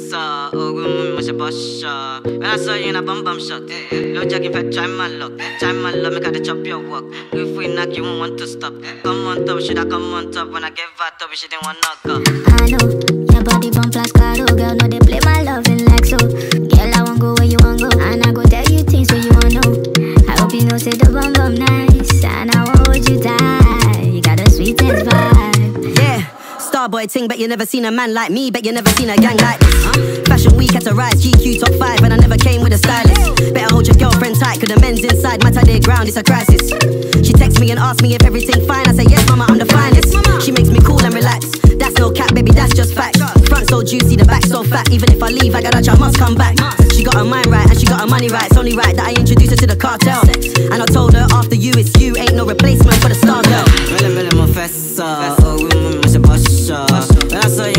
했어. 오금은 마셔 버셔. When I saw you in a bum bum shot. 로작이 배 잘만 look. 잘만 love me 가르쳐 뼈 walk. If we knock you won't want to stop. Come on top, should I come on top? When I give out top, she didn't want knock up. I know, your body bump like Caro. Girl, no they play my loving like so. Girl, I won't go where you want go. And I go tell you things so you want know. I hope you know say the bum bum nice. And I won't hold you tight. You got a sweetest vibe. Yeah. Starboy ting, bet you never seen a man like me. Bet you never seen a gang like this. Fashion week had to rise, GQ top 5, and I never came with a stylist. Better hold your girlfriend tight, cause the men's inside matter their ground, it's a crisis. She texts me and asks me if everything fine. I say yes mama, I'm the finest. She makes me cool and relax. That's no cap, baby, that's just fact. Front so juicy, the back so fat. Even if I leave, I got a child, must come back. She got her mind right and she got her money right. It's only right that I introduce her to the cartel. And I told her after you it's you, ain't no replacement for the star girl. When I saw